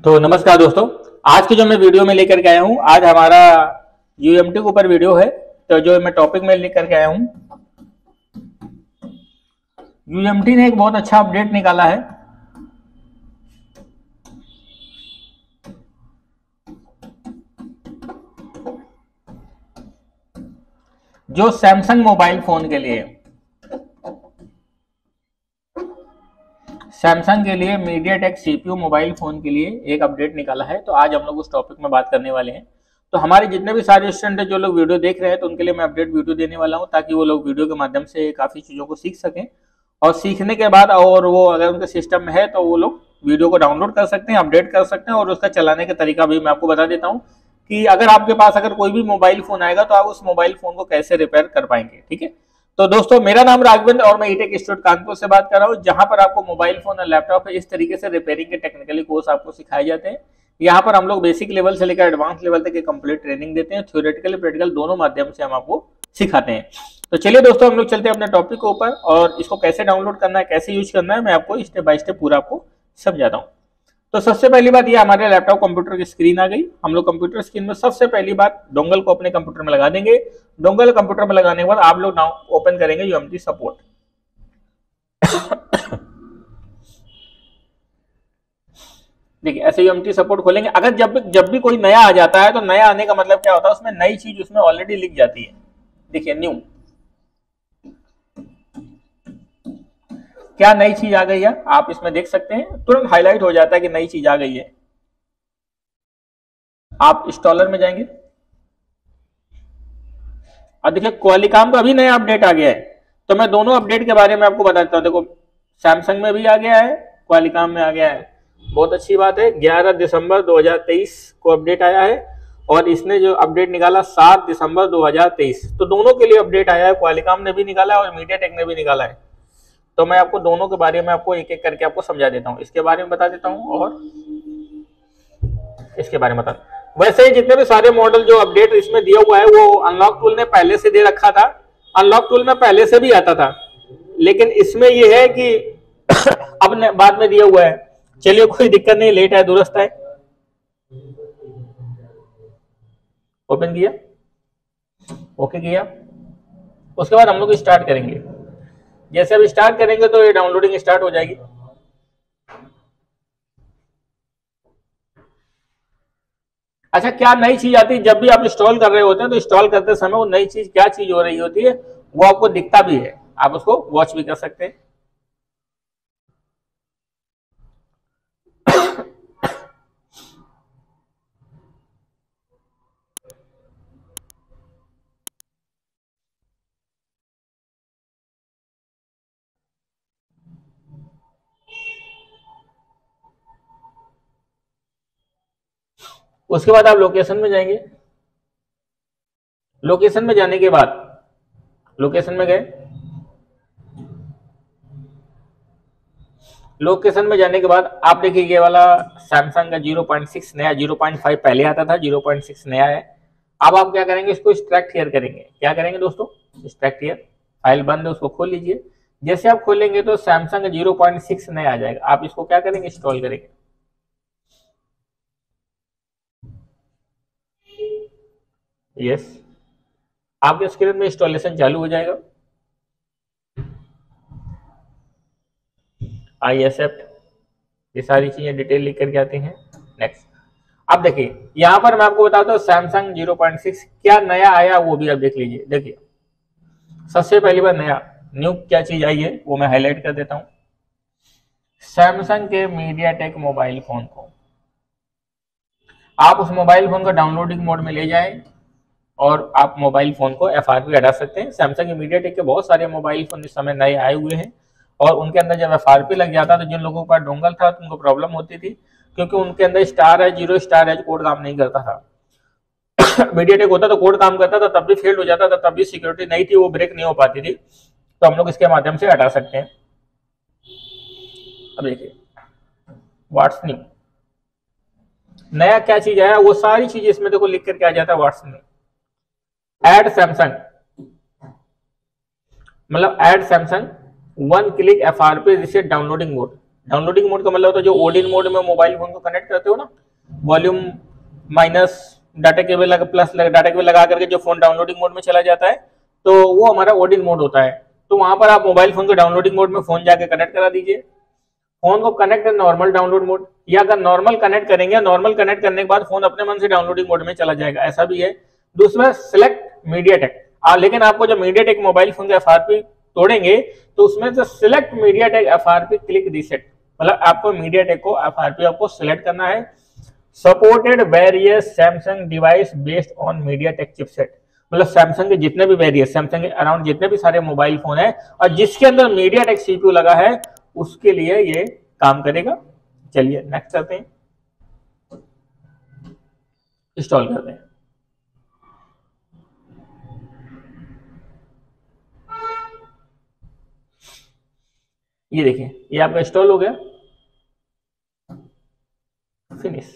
तो नमस्कार दोस्तों, आज की जो मैं वीडियो में लेकर के आया हूं, आज हमारा यूएमटी के ऊपर वीडियो है। तो जो मैं टॉपिक में लेकर के आया हूं, यूएमटी ने एक बहुत अच्छा अपडेट निकाला है। जो सैमसंग मोबाइल फोन के लिए, सैमसंग के लिए मीडियाटेक सीपीयू मोबाइल फोन के लिए एक अपडेट निकाला है। तो आज हम लोग उस टॉपिक में बात करने वाले हैं। तो हमारे जितने भी सारे स्टूडेंट हैं जो लोग वीडियो देख रहे हैं, तो उनके लिए मैं अपडेट वीडियो देने वाला हूं, ताकि वो लोग वीडियो के माध्यम से काफी चीजों को सीख सकें। और सीखने के बाद, और वो अगर उनके सिस्टम में है, तो वो लोग वीडियो को डाउनलोड कर सकते हैं, अपडेट कर सकते हैं। और उसका चलाने का तरीका भी मैं आपको बता देता हूँ कि अगर आपके पास अगर कोई भी मोबाइल फोन आएगा तो आप उस मोबाइल फोन को कैसे रिपेयर कर पाएंगे। ठीक है। तो दोस्तों, मेरा नाम राघवेंद्र और मैं ईटेक इंस्टीट्यूट कानपुर से बात कर रहा हूं, जहां पर आपको मोबाइल फोन और लैपटॉप इस तरीके से रिपेयरिंग के टेक्निकली कोर्स आपको सिखाए जाते हैं। यहाँ पर हम लोग बेसिक लेवल से लेकर एडवांस लेवल तक की कंप्लीट ट्रेनिंग देते हैं। थ्योरेटिकल प्रैक्टिकल दोनों माध्यम से हम आपको सिखाते हैं। तो चलिए दोस्तों, हम लोग चलते हैं अपने टॉपिक के ऊपर, और इसको कैसे डाउनलोड करना है, कैसे यूज करना है, मैं आपको स्टेप बाय स्टेप पूरा आपको समझाता हूँ। तो सबसे पहली बात, ये हमारे लैपटॉप कंप्यूटर की स्क्रीन आ गई। हम लोग कंप्यूटर स्क्रीन में सबसे पहली बात डोंगल को अपने कंप्यूटर में लगा देंगे। डोंगल कंप्यूटर में लगाने के बाद आप लोग ओपन करेंगे यूएमटी सपोर्ट। देखिए, ऐसे यूएमटी सपोर्ट खोलेंगे। अगर जब भी कोई नया आ जाता है, तो नया आने का मतलब क्या होता है, उसमें नई चीज उसमें ऑलरेडी लिख जाती है। देखिए, न्यू, क्या नई चीज आ गई है आप इसमें देख सकते हैं, तुरंत हाईलाइट हो जाता है कि नई चीज आ गई है। आप इंस्टॉलर में जाएंगे और देखिए क्वालिकॉम का भी नया अपडेट आ गया है। तो मैं दोनों अपडेट के बारे में आपको बताता हूं। देखो, सैमसंग में भी आ गया है, क्वालिकॉम में आ गया है। बहुत अच्छी बात है। 11 दिसंबर 2023 को अपडेट आया है, और इसने जो अपडेट निकाला 7 दिसंबर 2023। तो दोनों के लिए अपडेट आया है, क्वालिकॉम ने भी निकाला है और मीडियाटेक ने भी निकाला है। तो मैं आपको दोनों के बारे में आपको एक एक करके आपको समझा देता हूँ। इसके बारे में बता देता हूँ और इसके बारे में बता। वैसे ही जितने भी सारे मॉडल जो अपडेट इसमें दिया हुआ है, वो अनलॉक टूल ने पहले से दे रखा था। अनलॉक टूल में पहले से भी आता था, लेकिन इसमें यह है कि अब बाद में दिया हुआ है। चलिए, कोई दिक्कत नहीं, लेट है दुरुस्त है। ओपन किया, ओके किया, उसके बाद हम लोग स्टार्ट करेंगे। जैसे अब स्टार्ट करेंगे तो ये डाउनलोडिंग स्टार्ट हो जाएगी। अच्छा, क्या नई चीज आती है जब भी आप इंस्टॉल कर रहे होते हैं, तो इंस्टॉल करते समय वो नई चीज क्या चीज हो रही होती है, वो आपको दिखता भी है। आप उसको वॉच भी कर सकते हैं। उसके बाद आप लोकेशन में जाएंगे। लोकेशन में जाने के बाद, लोकेशन में गए, लोकेशन में जाने के बाद आप देखिए ये वाला सैमसंग का 0.6 नया, 0.5 पहले आता था, 0.6 नया है। अब आप क्या करेंगे, इसको एक्सट्रैक्ट हियर करेंगे। क्या करेंगे दोस्तों, एक्सट्रैक्ट हियर। फाइल बंद है, उसको खोल लीजिए। जैसे आप खोलेंगे तो सैमसंग का 0.6 नया आ जाएगा। आप इसको क्या करेंगे, इंस्टॉल करेंगे। यस, आपके स्क्रीन में इंस्टॉलेशन चालू हो जाएगा। आई एक्सेप्ट, ये सारी चीजें डिटेल लिख करके आती हैं। नेक्स्ट। अब देखिए, यहां पर मैं आपको बताता हूं सैमसंग 0.6 क्या नया आया, वो भी आप देख लीजिए। देखिए, सबसे पहली बार नया, न्यू क्या चीज आई है, वो मैं हाईलाइट कर देता हूं। सैमसंग के मीडियाटेक मोबाइल फोन को आप उस मोबाइल फोन को डाउनलोडिंग मोड में ले जाएं, और आप मोबाइल फोन को एफआरपी हटा सकते हैं। सैमसंग के मीडियाटेक के बहुत सारे मोबाइल फोन इस समय नए आए हुए हैं, और उनके अंदर जब एफआरपी लग जाता तो जिन लोगों के पास डोंगल था तो उनको प्रॉब्लम होती थी, क्योंकि उनके अंदर स्टार है, 0 स्टार है, कोड काम नहीं करता था। मीडियाटेक होता तो कोड काम करता था, तब भी फेल्ड हो जाता था, तब भी सिक्योरिटी नहीं थी, वो ब्रेक नहीं हो पाती थी। तो हम लोग इसके माध्यम से हटा सकते हैं। अब देखिए, व्हाट्स न्यू, नया क्या चीज आया, वो सारी चीज इसमें देखो लिख करके आ जाता है। व्हाट्स न्यू, एड सैमसंग, मतलब add Samsung 1 click FRP reset downloading mode. Downloading mode का मतलब होता है जो ओडिन मोड में मोबाइल फोन को कनेक्ट करते हो ना, वॉल्यूम माइनस डाटा केबल लगा प्लस डाटा केबल लगा करके जो फोन डाउनलोडिंग मोड में चला जाता है, तो वो हमारा ओडिन मोड होता है। तो वहां पर आप मोबाइल फोन को डाउनलोडिंग मोड में फोन जाके कनेक्ट करा दीजिए, फोन को कनेक्ट नॉर्मल डाउनलोड मोड, या अगर नॉर्मल कनेक्ट करेंगे, नॉर्मल कनेक्ट करने के बाद फोन अपने मन से डाउनलोडिंग मोड में चला जाएगा, ऐसा भी है। दूसरा सिलेक्ट मीडियाटेक, लेकिन आपको जब मीडियाटेक मोबाइल फोन का एफआरपी तोड़ेंगे तो उसमें से select MediaTek FRP click reset, मतलब आपको मीडियाटेक को एफआरपी आपको सिलेक्ट करना है। Supported various Samsung device based on MediaTek chipset, मतलब सैमसंग के जितने भी वेरियस, सैमसंग के अराउंड जितने भी सारे मोबाइल फोन है और जिसके अंदर मीडियाटेक सीपीयू लगा है उसके लिए ये काम करेगा। चलिए नेक्स्ट करते हैं, इंस्टॉल करते हैं। ये देखिए ये आपका इंस्टॉल हो गया, फिनिश।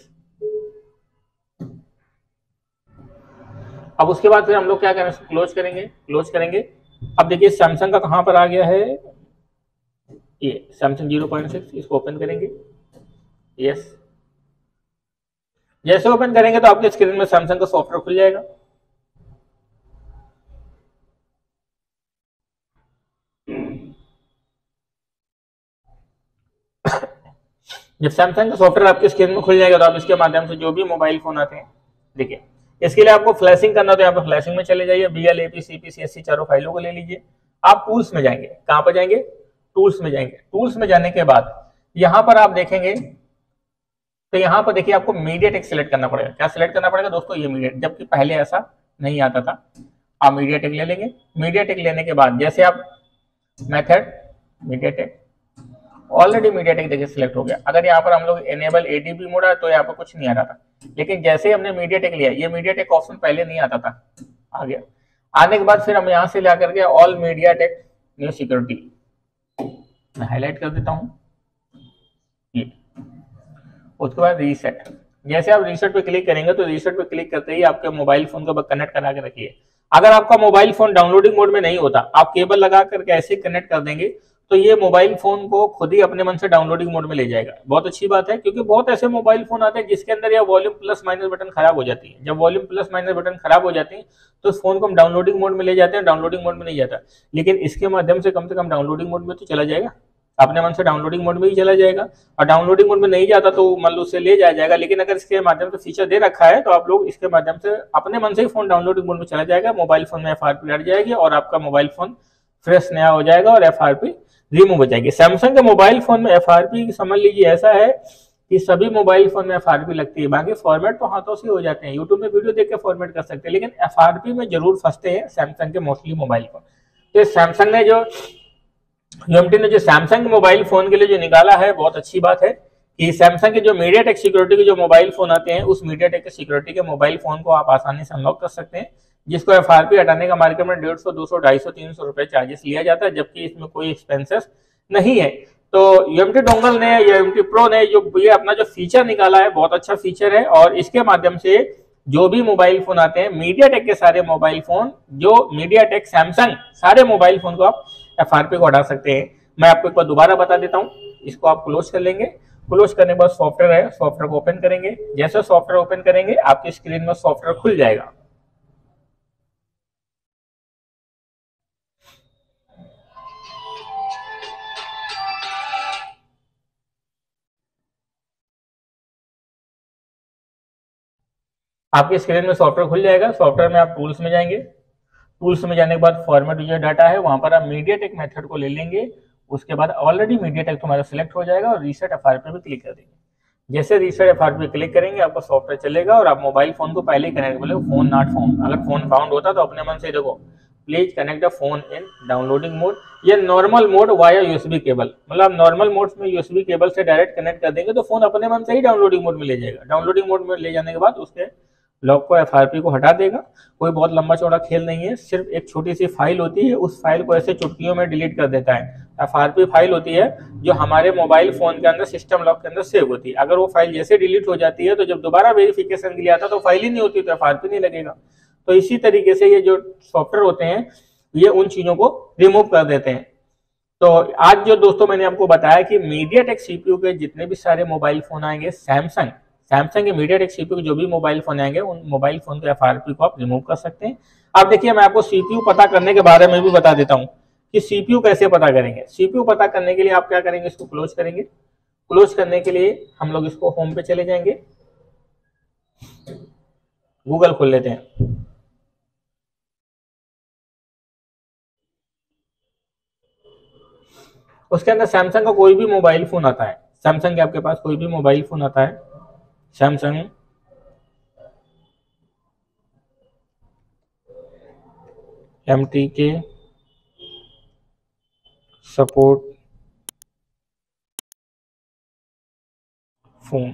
अब उसके बाद फिर हम लोग क्या करेंगे, क्लोज करेंगे, क्लोज करेंगे। अब देखिए सैमसंग का कहां पर आ गया है, ये सैमसंग 0.6, इसको ओपन करेंगे। यस, जैसे ओपन करेंगे तो आपके स्क्रीन में सैमसंग का सॉफ्टवेयर खुल जाएगा। जब सैमसंग का सॉफ्टवेयर आपके स्क्रीन में खुल जाएगा तो आप इसके माध्यम से जो भी मोबाइल फोन आते हैं, देखिए इसके लिए आपको फ्लैशिंग करना, तो यहाँ पे फ्लैशिंग में चले जाइए, BL AP CP CSC चारों फाइलों को ले लीजिए। आप टूल्स में जाएंगे, कहां पर जाएंगे, टूल्स में जाएंगे। टूल्स में जाने के बाद यहां पर आप देखेंगे तो यहाँ पर देखिए आपको मीडियाटेक सिलेक्ट करना पड़ेगा। क्या सिलेक्ट करना पड़ेगा दोस्तों, ये मीडियाटेक, जबकि पहले ऐसा नहीं आता था। आप मीडियाटेक ले लेंगे। मीडियाटेक लेने के बाद जैसे आप मेथड मीडियाटेक, ऑलरेडी मीडियाटेक देखिए सिलेक्ट हो गया। अगर यहाँ पर हम लोग एनेबल ADB मोड है तो यहाँ पर कुछ नहीं आ रहा था, लेकिन जैसे ही हमने मीडियाटेक लिया, ये मीडियाटेक ऑप्शन पहले नहीं आता था, आ गया। आने के बाद फिर हम यहाँ से ला करके ऑल मीडियाटेक न्यू सिक्योरिटी मैं हाईलाइट कर देता हूँ, ये। उसके बाद रीसेट, जैसे आप रीसेट पे क्लिक करेंगे तो रीसेट पे क्लिक करते ही आपके मोबाइल फोन को कनेक्ट करा के रखिए। अगर आपका मोबाइल फोन डाउनलोडिंग मोड में नहीं होता, आप केबल लगा करके ऐसे कनेक्ट कर देंगे तो ये मोबाइल फोन को खुद ही अपने मन से डाउनलोडिंग मोड में ले जाएगा। बहुत अच्छी बात है, क्योंकि बहुत ऐसे मोबाइल फोन आते हैं जिसके अंदर यह वॉल्यूम प्लस माइनस बटन खराब हो जाती है। जब वॉल्यूम प्लस माइनस बटन खराब हो जाती है तो उस फोन को हम डाउनलोडिंग मोड में ले जाते हैं, डाउनलोडिंग मोड में नहीं जाता। लेकिन इसके माध्यम से कम डाउनलोडिंग मोड में तो चला जाएगा, अपने मन से डाउनलोडिंग मोड में ही चला जाएगा। और डाउनलोडिंग मोड में नहीं जाता तो मान लो उससे ले जाया जाएगा। लेकिन अगर इसके माध्यम से फीचर दे रखा है तो आप लोग इसके माध्यम से अपने मन से ही फोन डाउनलोडिंग मोड में चला जाएगा, मोबाइल फोन में एफआरपी हट जाएगी और आपका मोबाइल फोन फ्रेश नया हो जाएगा और एफआरपी रिमूव हो जाएगी। सैमसंग के मोबाइल फोन में एफआरपी समझ लीजिए ऐसा है कि सभी मोबाइल फोन में एफआरपी लगती है, बाकी फॉर्मेट तो हाथों से हो जाते हैं, यूट्यूब में वीडियो देख के फॉर्मेट कर सकते हैं, लेकिन एफआरपी में जरूर फंसते हैं सैमसंग के मोस्टली मोबाइल फोन। तो सैमसंग ने जो यूएमटी ने जो सैमसंग मोबाइल फोन के लिए जो निकाला है, बहुत अच्छी बात है कि सैमसंग के जो मीडियाटेक सिक्योरिटी के जो मोबाइल फोन आते हैं उस मीडियाटेक के सिक्योरिटी के मोबाइल फोन को आप आसानी से अनलॉक कर सकते हैं, जिसको एफआरपी हटाने का मार्केट में 150, 200, 250, 300 रुपए चार्जेस लिया जाता है, जबकि इसमें कोई एक्सपेंसेस नहीं है। तो यूएमटी डोंगल ने, यूएमटी प्रो ने जो ये अपना जो फीचर निकाला है बहुत अच्छा फीचर है, और इसके माध्यम से जो भी मोबाइल फोन आते हैं मीडियाटेक के सारे मोबाइल फोन, जो मीडियाटेक सैमसंग सारे मोबाइल फोन को आप एफआरपी को हटा सकते हैं। मैं आपको एक बार दोबारा बता देता हूं, इसको आप क्लोज कर लेंगे। क्लोज करने के बाद सॉफ्टवेयर है, सॉफ्टवेयर को ओपन करेंगे। जैसे सॉफ्टवेयर ओपन करेंगे आपकी स्क्रीन में सॉफ्टवेयर खुल जाएगा। आपकी स्क्रीन में सॉफ्टवेयर खुल जाएगा। सॉफ्टवेयर में आप टूल्स में जाएंगे। टूल्स में जाने के बाद फॉर्मेट यूजर डाटा है, वहां पर आप मीडियाटेक मेथड को ले लेंगे। उसके बाद ऑलरेडी मीडियाटेक तुम्हारा सिलेक्ट हो जाएगा और रीसेट एफआरपी पे क्लिक कर देंगे। जैसे रीसेट एफआरपी क्लिक करेंगे आपका सॉफ्टवेयर चलेगा और आप मोबाइल फोन को पहले ही कनेक्ट बोले फोन नॉट फाउंड। अगर फोन फाउंड होता तो अपने मन से देखो please connect the phone in downloading mode, ये normal mode via USB cable, मतलब नॉर्मल मोड में यूएसबी केबल से डायरेक्ट कनेक्ट कर देंगे तो फोन अपने मन से ही डाउनलोडिंग मोड में ले जाएगा। डाउनलोडिंग मोड में ले जाने के बाद उसके लॉक को एफआरपी को हटा देगा। कोई बहुत लंबा चौड़ा खेल नहीं है, सिर्फ एक छोटी सी फाइल होती है, उस फाइल को ऐसे चुटकियों में डिलीट कर देता है। एफआरपी फाइल होती है जो हमारे मोबाइल फोन के अंदर सिस्टम लॉक के अंदर सेव होती है। अगर वो फाइल जैसे डिलीट हो जाती है तो जब दोबारा वेरिफिकेशन के लिए आता तो फाइल ही नहीं होती, तो एफआरपी नहीं लगेगा। तो इसी तरीके से ये जो सॉफ्टवेयर होते हैं ये उन चीजों को रिमूव कर देते हैं। तो आज जो दोस्तों मैंने आपको बताया कि मीडियाटेक सीपीयू के जितने भी सारे मोबाइल फोन आएंगे, सैमसंग के मीडियाटेक सीपीयू के जो भी मोबाइल फोन आएंगे, उन मोबाइल फोन के एफआरपी को आप रिमूव कर सकते हैं। अब देखिए, मैं आपको सीपीयू पता करने के बारे में भी बता देता हूं कि सीपीयू कैसे पता करेंगे। सीपीयू पता करने के लिए आप क्या करेंगे, इसको क्लोज करेंगे। क्लोज करने के लिए हम लोग इसको होम पे चले जाएंगे, गूगल खोल लेते हैं। उसके अंदर सैमसंग का कोई भी मोबाइल फोन आता है, सैमसंग के आपके पास कोई भी मोबाइल फोन आता है, सैमसंग MTK सपोर्ट फोन,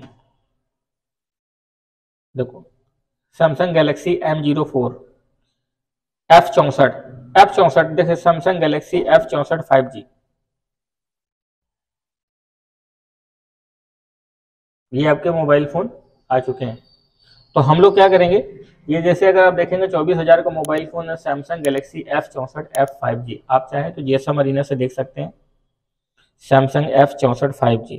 देखो सैमसंग गैलेक्सी M04 F64 देखिए, सैमसंग गैलेक्सी F64 5G, ये आपके मोबाइल फोन आ चुके हैं। तो हम लोग क्या करेंगे, ये जैसे अगर आप देखेंगे 24,000 का मोबाइल फोन है, सैमसंग गैलेक्सी F64 F5G, आप चाहें तो GSM अरीना से देख सकते हैं, Samsung F64 5G।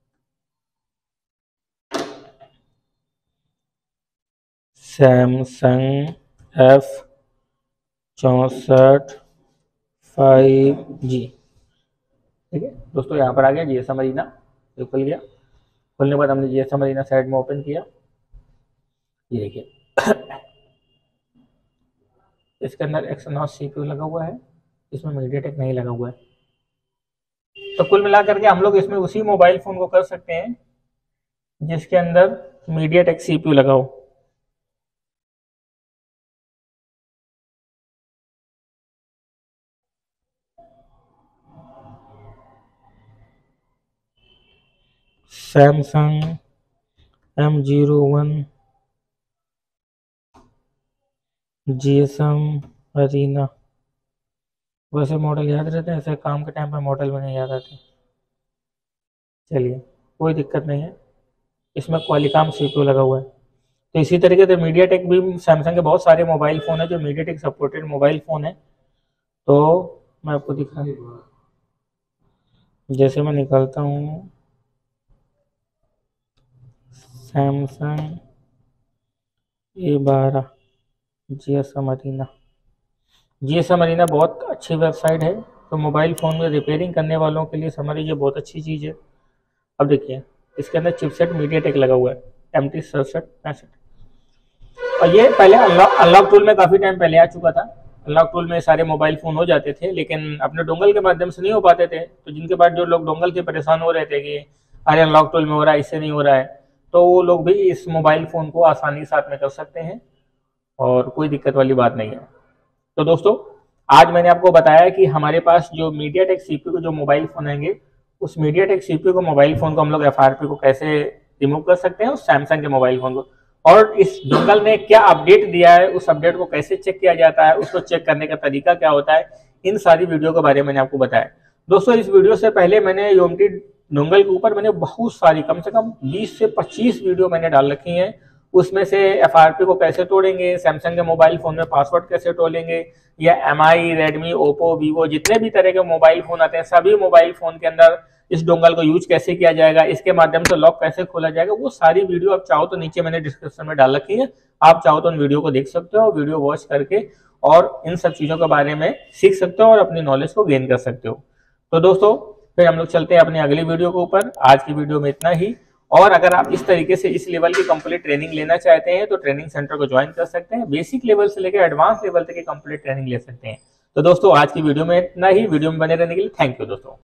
Samsung F64 5G, ठीक है दोस्तों। यहाँ पर आ गया GSM अरीना, ये खुल गया। खुलने के बाद हमने GSM अरीना साइड में ओपन किया, ये देखिए इसके अंदर एक्सयनोस CPU लगा हुआ है, इसमें मीडियाटेक नहीं लगा हुआ है। तो कुल मिलाकर के हम लोग इसमें उसी मोबाइल फोन को कर सकते हैं जिसके अंदर मीडियाटेक CPU लगा हो। सैमसंग M01 GSM अरीना, वैसे मॉडल याद रहते हैं, ऐसे काम के टाइम पे मॉडल में नहीं याद आते। चलिए कोई दिक्कत नहीं है, इसमें क्वालिकॉम CPU लगा हुआ है। तो इसी तरीके से मीडियाटेक भी, सैमसंग के बहुत सारे मोबाइल फ़ोन है जो मीडियाटेक सपोर्टेड मोबाइल फ़ोन है। तो मैं आपको दिखा, जैसे मैं निकालता हूँ Samsung A12 GSM arena, GSM arena बहुत अच्छी वेबसाइट है, तो मोबाइल फ़ोन में रिपेयरिंग करने वालों के लिए समझ लीजिए बहुत अच्छी चीज़ है। अब देखिए इसके अंदर चिपसेट मीडियाटेक लगा हुआ है MT6765, और ये पहले अनलॉक टूल में काफ़ी टाइम पहले आ चुका था। अनलॉक टूल में सारे मोबाइल फ़ोन हो जाते थे, लेकिन अपने डोंगल के माध्यम से नहीं हो पाते थे। तो जिनके पास, जो लोग डोंगल के परेशान हो रहे थे कि अरे अनलॉक टूल में हो रहा है, इससे नहीं हो रहा है, तो वो लोग भी इस मोबाइल फ़ोन को आसानी साथ में कर सकते हैं और कोई दिक्कत वाली बात नहीं है। तो दोस्तों, आज मैंने आपको बताया कि हमारे पास जो मीडियाटेक CPU के जो मोबाइल फ़ोन आएंगे, उस मीडियाटेक CPU के मोबाइल फ़ोन को हम लोग FRP को कैसे रिमूव कर सकते हैं उस सैमसंग के मोबाइल फ़ोन को, और इस डोंगल ने क्या अपडेट दिया है, उस अपडेट को कैसे चेक किया जाता है, उसको चेक करने का तरीका क्या होता है, इन सारी वीडियो के बारे में मैंने आपको बताया। दोस्तों, इस वीडियो से पहले मैंने योमटी डोंगल के ऊपर मैंने बहुत सारी, कम से कम 20 से 25 वीडियो मैंने डाल रखी हैं। उसमें से FRP को कैसे तोड़ेंगे, सैमसंग के मोबाइल फोन में पासवर्ड कैसे तोड़ेंगे, या MI, रेडमी, ओप्पो, वीवो, जितने भी तरह के मोबाइल फोन आते हैं, सभी मोबाइल फोन के अंदर इस डोंगल को यूज कैसे किया जाएगा, इसके माध्यम से लॉक कैसे खोला जाएगा, वो सारी वीडियो आप चाहो तो नीचे मैंने डिस्क्रिप्शन में डाल रखी है, आप चाहो तो उन वीडियो को देख सकते हो, वीडियो वॉच करके और इन सब चीजों के बारे में सीख सकते हो और अपनी नॉलेज को गेन कर सकते हो। तो दोस्तों, फिर हम लोग चलते हैं अपनी अगली वीडियो के ऊपर। आज की वीडियो में इतना ही, और अगर आप इस तरीके से इस लेवल की कंप्लीट ट्रेनिंग लेना चाहते हैं तो ट्रेनिंग सेंटर को ज्वाइन कर सकते हैं। बेसिक लेवल से लेकर एडवांस लेवल तक की कंप्लीट ट्रेनिंग ले सकते हैं। तो दोस्तों, आज की वीडियो में इतना ही। वीडियो में बने रहने के लिए थैंक यू दोस्तों।